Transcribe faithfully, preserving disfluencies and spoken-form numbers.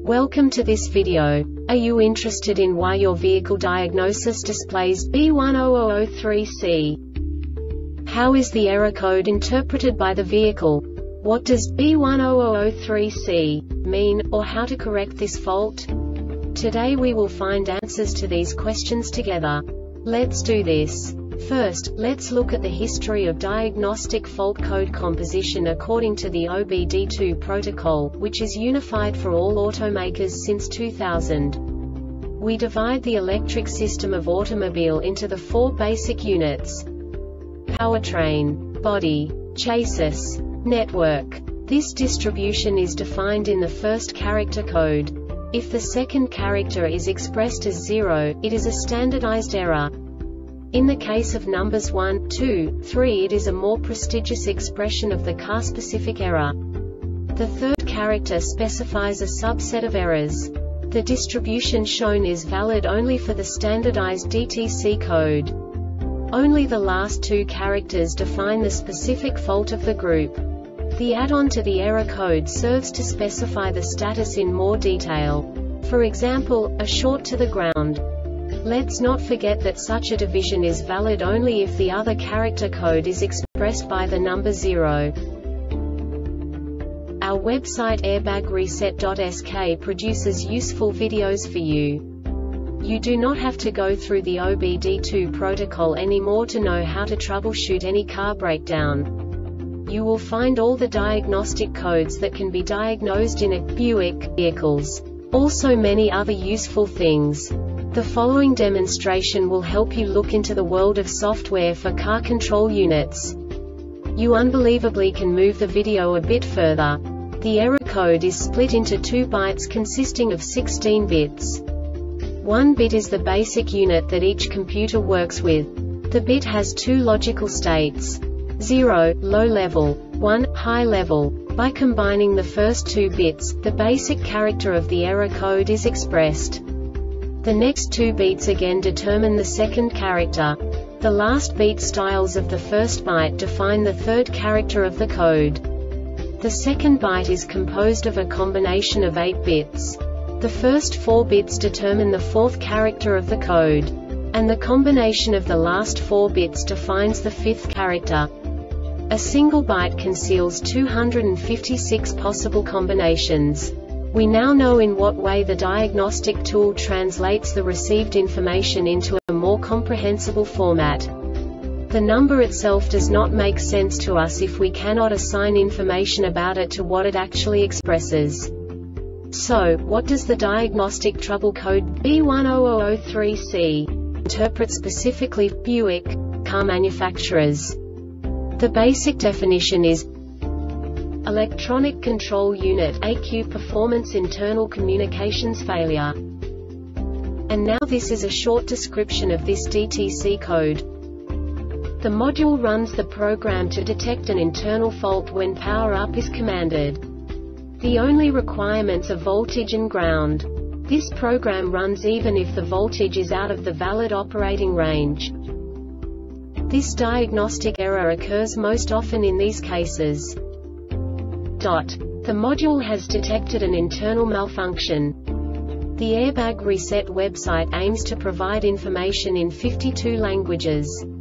Welcome to this video. Are you interested in why your vehicle diagnosis displays B one zero zero zero three C? How is the error code interpreted by the vehicle? What does B one zero zero zero three C mean, or how to correct this fault? Today we will find answers to these questions together. Let's do this. First, let's look at the history of diagnostic fault code composition according to the O B D two protocol, which is unified for all automakers since two thousand. We divide the electric system of automobile into the four basic units: powertrain, body, chassis, network. This distribution is defined in the first character code. If the second character is expressed as zero, it is a standardized error. In the case of numbers one, two, three, it is a more prestigious expression of the car-specific error. The third character specifies a subset of errors. The distribution shown is valid only for the standardized D T C code. Only the last two characters define the specific fault of the group. The add-on to the error code serves to specify the status in more detail. For example, a short to the ground. Let's not forget that such a division is valid only if the other character code is expressed by the number zero. Our website airbag reset dot S K produces useful videos for you. You do not have to go through the O B D two protocol anymore to know how to troubleshoot any car breakdown. You will find all the diagnostic codes that can be diagnosed in a Buick vehicles. Also many other useful things. The following demonstration will help you look into the world of software for car control units. You unbelievably can move the video a bit further. The error code is split into two bytes consisting of sixteen bits. One bit is the basic unit that each computer works with. The bit has two logical states: zero, low level, one, high level. By combining the first two bits, the basic character of the error code is expressed. The next two beats again determine the second character. The last beat styles of the first byte define the third character of the code. The second byte is composed of a combination of eight bits. The first four bits determine the fourth character of the code. And the combination of the last four bits defines the fifth character. A single byte conceals two hundred fifty-six possible combinations. We now know in what way the diagnostic tool translates the received information into a more comprehensible format. The number itself does not make sense to us if we cannot assign information about it to what it actually expresses. So, what does the diagnostic trouble code B one zero zero zero three C interpret specifically for Buick car manufacturers? The basic definition is Electronic Control Unit (E Q) Performance Internal Communications Failure. And now this is a short description of this D T C code. The module runs the program to detect an internal fault when power up is commanded. The only requirements are voltage and ground. This program runs even if the voltage is out of the valid operating range. This diagnostic error occurs most often in these cases. Dot. The module has detected an internal malfunction. The Airbag Reset website aims to provide information in fifty-two languages.